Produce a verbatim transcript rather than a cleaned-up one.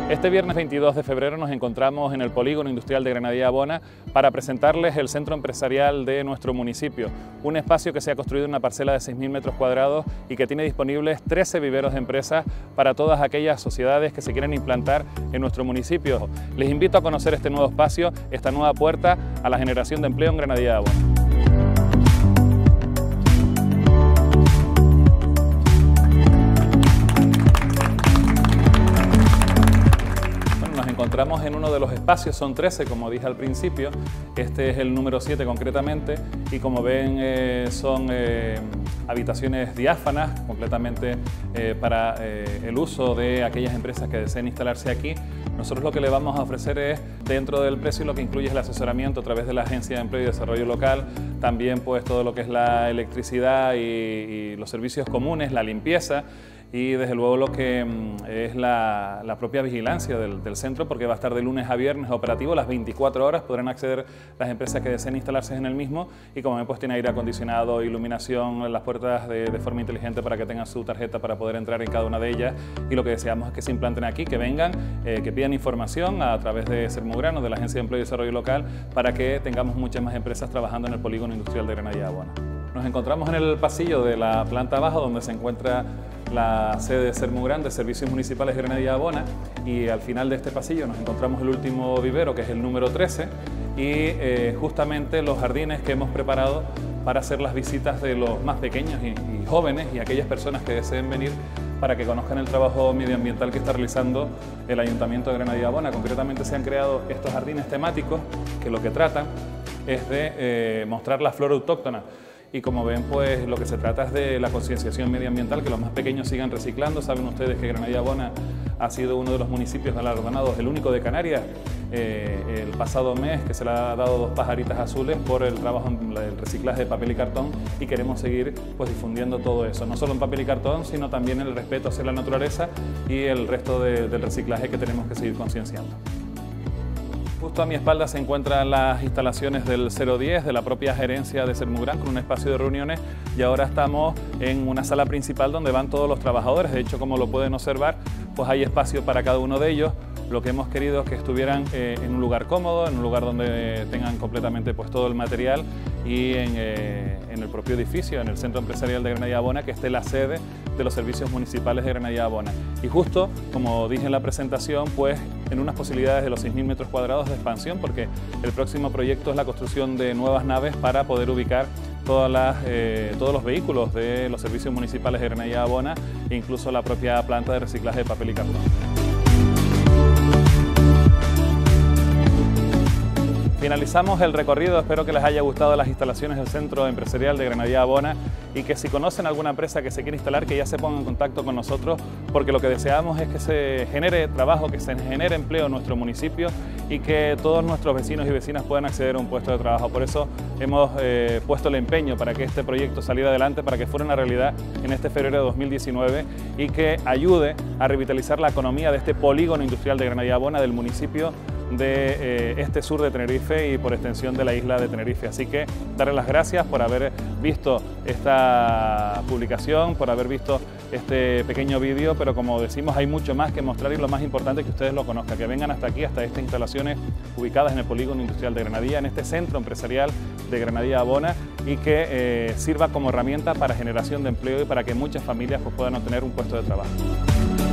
Este viernes veintidós de febrero nos encontramos en el Polígono Industrial de Granadilla Bona para presentarles el centro empresarial de nuestro municipio, un espacio que se ha construido en una parcela de seis mil metros cuadrados y que tiene disponibles trece viveros de empresas para todas aquellas sociedades que se quieren implantar en nuestro municipio. Les invito a conocer este nuevo espacio, esta nueva puerta a la generación de empleo en Granadilla Bona. Nos encontramos en uno de los espacios, son trece como dije al principio, este es el número siete concretamente y como ven eh, son eh, habitaciones diáfanas completamente eh, para eh, el uso de aquellas empresas que deseen instalarse aquí. Nosotros lo que le vamos a ofrecer es, dentro del precio, lo que incluye es el asesoramiento a través de la Agencia de Empleo y Desarrollo Local, también pues todo lo que es la electricidad y, y los servicios comunes, la limpieza, y desde luego lo que es la, la propia vigilancia del, del centro, porque va a estar de lunes a viernes operativo, las veinticuatro horas podrán acceder las empresas que deseen instalarse en el mismo y como ven pues tiene aire acondicionado, iluminación, las puertas de, de forma inteligente para que tengan su tarjeta para poder entrar en cada una de ellas y lo que deseamos es que se implanten aquí, que vengan, eh, que pidan información a través de Sermugrano, de la Agencia de Empleo y Desarrollo Local, para que tengamos muchas más empresas trabajando en el Polígono Industrial de Granadilla Bona. Nos encontramos en el pasillo de la planta baja donde se encuentra la sede de Sermugrán de Servicios Municipales de Granadilla Bona y al final de este pasillo nos encontramos el último vivero, que es el número trece, y eh, justamente los jardines que hemos preparado para hacer las visitas de los más pequeños y, y jóvenes y aquellas personas que deseen venir para que conozcan el trabajo medioambiental que está realizando el Ayuntamiento de Granadilla Bona. Concretamente se han creado estos jardines temáticos que lo que tratan es de eh, mostrar la flora autóctona. Y como ven, pues lo que se trata es de la concienciación medioambiental, que los más pequeños sigan reciclando. Saben ustedes que Granadilla Bona ha sido uno de los municipios galardonados, el único de Canarias, eh, el pasado mes, que se le ha dado dos pajaritas azules por el trabajo en el reciclaje de papel y cartón, y queremos seguir pues difundiendo todo eso, no solo en papel y cartón, sino también el respeto hacia la naturaleza y el resto de, del reciclaje que tenemos que seguir concienciando. Justo a mi espalda se encuentran las instalaciones del cero diez, de la propia gerencia de Sermugrán, con un espacio de reuniones, y ahora estamos en una sala principal donde van todos los trabajadores. De hecho, como lo pueden observar, pues hay espacio para cada uno de ellos. Lo que hemos querido es que estuvieran eh, en un lugar cómodo, en un lugar donde tengan completamente pues, todo el material y en, eh, en el propio edificio, en el Centro Empresarial de Granadilla Bona, que esté la sede de los Servicios Municipales de Granadilla Bona. Y justo, como dije en la presentación, pues en unas posibilidades de los seis mil metros cuadrados de expansión, porque el próximo proyecto es la construcción de nuevas naves para poder ubicar todas las, eh, todos los vehículos de los Servicios Municipales de Granadilla Bona e incluso la propia planta de reciclaje de papel y cartón. Finalizamos el recorrido, espero que les haya gustado las instalaciones del Centro Empresarial de Granadilla Bona y que si conocen alguna empresa que se quiere instalar, que ya se pongan en contacto con nosotros, porque lo que deseamos es que se genere trabajo, que se genere empleo en nuestro municipio y que todos nuestros vecinos y vecinas puedan acceder a un puesto de trabajo. Por eso hemos eh, puesto el empeño para que este proyecto saliera adelante, para que fuera una realidad en este febrero de dos mil diecinueve y que ayude a revitalizar la economía de este polígono industrial de Granadilla Bona, del municipio de eh, este sur de Tenerife y por extensión de la isla de Tenerife. Así que darles las gracias por haber visto esta publicación, por haber visto este pequeño vídeo, pero como decimos hay mucho más que mostrar y lo más importante es que ustedes lo conozcan, que vengan hasta aquí, hasta estas instalaciones ubicadas en el Polígono Industrial de Granadilla, en este centro empresarial de Granadilla Bona y que eh, sirva como herramienta para generación de empleo y para que muchas familias pues, puedan obtener un puesto de trabajo.